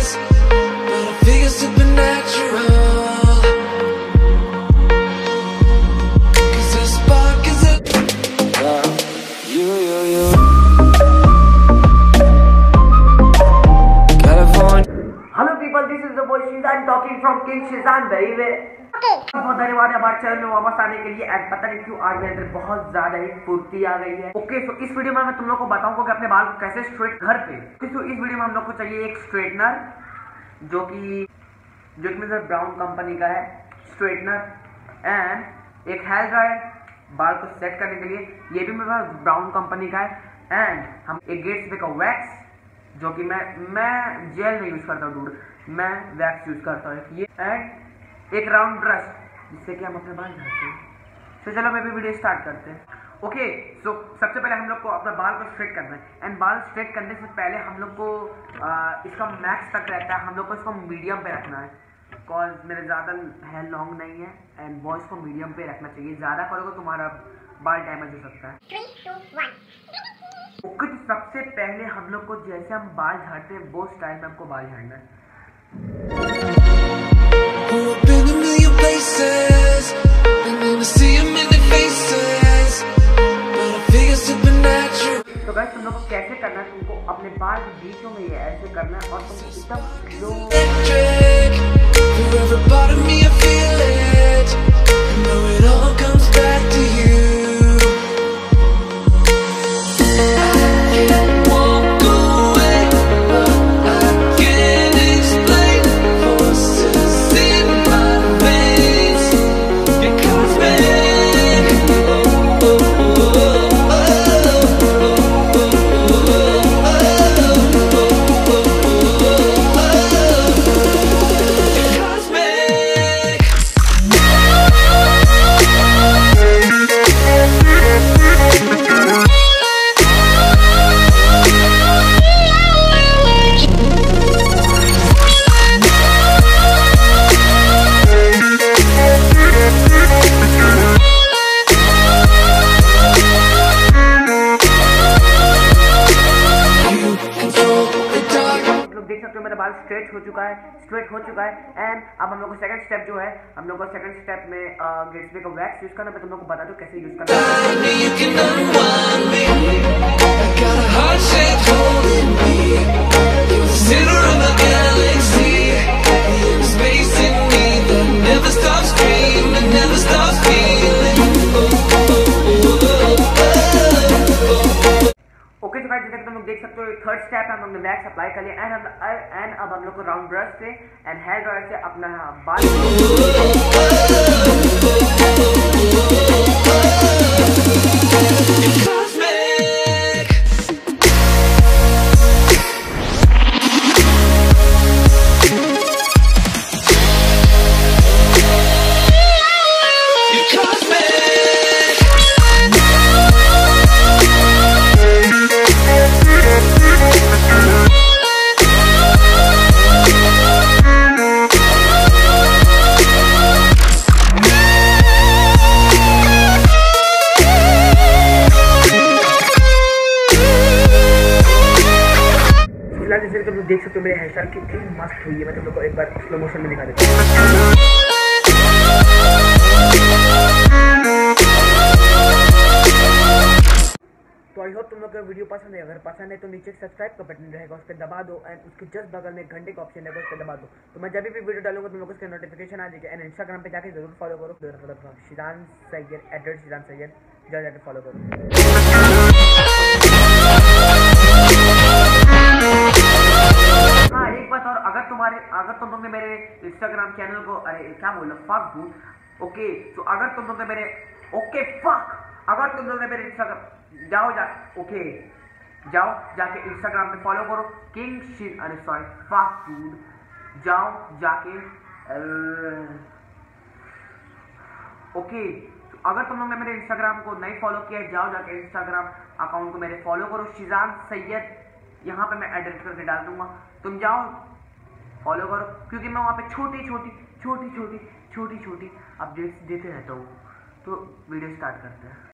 but I feel supernatural. 'Cause the spark is a you. California. Hello people, this is the boy Shizan talking from king Shizan baby. बहुत धन्यवाद हमारे channel में वापस आने के लिए। एंड पता नहीं क्यों आज मेरे अंदर बहुत ज्यादा ही फुर्ती आ गई है। ओके, तो इस वीडियो में मैं तुम लोग को बताऊंगा कि अपने बाल को कैसे स्ट्रेट घर पे। तो इस वीडियो में हम लोग को चाहिए एक स्ट्रेटनर जो कि मेरे ब्राउन कंपनी का है स्ट्रेटनर, एंड एक हेयर ड्रायर बाल को सेट करने के लिए, ये भी मेरे पास ब्राउन कंपनी का है। एंड हम एक गेट्स का वैक्स, जो कि मैं जेल नहीं यूज करता हूँ डूड, मैं वैक्स यूज करता हूँ ये, एंड एक राउंड ब्रश जिससे कि हम अपने बाल झाड़ते हैं। तो चलो मैं भी वीडियो स्टार्ट करते हैं। ओके, सो सबसे पहले हम लोग को अपना बाल को स्ट्रेट करना है। एंड बाल स्ट्रेट करने से पहले हम लोग को इसका मैक्स तक रहता है, हम लोग को इसको मीडियम पे रखना है। बिकॉज मेरे ज़्यादा हेयर लॉन्ग नहीं है एंड बॉयज़ को मीडियम पे रखना चाहिए। ज़्यादा करोगे तुम्हारा बाल डैमेज हो सकता है। 3, 2, 1। ओके, तो सबसे पहले हम लोग को जैसे हम बाल झाड़ते हैं वो स्टाइल में हमको बाल झाड़ना है। I've been a million places and never see a million faces, but I feel supernatural. तो गाइस, तुम लोग को कैसे करना है, तुमको अपने बाल के बीचों में ये ऐसे करना है और तुमको एकदम slow. Electric, for every part of me I feel it. I know it all comes back to you. I can't walk away, but I can't explain. Forces in my veins, you're cosmic. Oh, oh, oh, देख सकते हो मेरा बाल straight हो चुका है। And अब हम लोग को सेकंड स्टेप जो है, हम लोग को सेकंड स्टेप में गेट्स का वैक्स यूज करना है। मैं तुम लोग को बता दूं कैसे यूज करना है। you can unwind me. I got a heart shaped hole in me. You're the center of my galaxy. You're the space in me that never stops dreaming, never stops feeling. Okay, तो guys जैसे कि तुम लोग देख सकते हो third step है, हम लोग ने वैक्स अप्लाई कर लिया। एंड अब हम लोग को राउंड ब्रश से एंड हेयर ड्रायर से अपना बाल जैसे तुम लोग देख सकते हो मेरे हेयर स्टाइल कितनी मस्त हुई है। मैं तुम लोग को एक बार स्लो मोशन में दिखा देता हूँ। तो आई होप तुम लोग को वीडियो पसंद है। अगर पसंद है तो नीचे सब्सक्राइब का बटन रहेगा, उस पर दबा दो। एंड उसके जस्ट बगल में घंटे का ऑप्शन रहेगा, उस पर दबा दो। तो मैं जब भी वीडियो डालूंगा तुम लोग को उसका नोटिफिकेशन आ जाएगा। एंड इंस्टाग्राम पे जाके जरूर फॉलो करो, शिजान सैयद @ शिजान सैयद, जाके फॉलो करो। हाँ, एक बात और, अगर तुम लोग ने मेरे इंस्टाग्राम चैनल को, अरे क्या बोल रहा फक डूड। ओके, तो अगर तुम लोग ने मेरे अगर तुम लोग ने मेरे इंस्टाग्राम जाओ जाके इंस्टाग्राम पे फॉलो करो फक डूड, जाओ जाके ओके। तो अगर तुम लोग ने मेरे इंस्टाग्राम को नहीं फॉलो किया, जाओ जाके इंस्टाग्राम अकाउंट को मेरे फॉलो करो, शिजान सैयद। यहाँ पे मैं एडिट करके डाल दूंगा, तुम जाओ फॉलो करो, क्योंकि मैं वहाँ पे छोटी छोटी अपडेट्स देते रहता हूँ। तो वीडियो स्टार्ट करते हैं।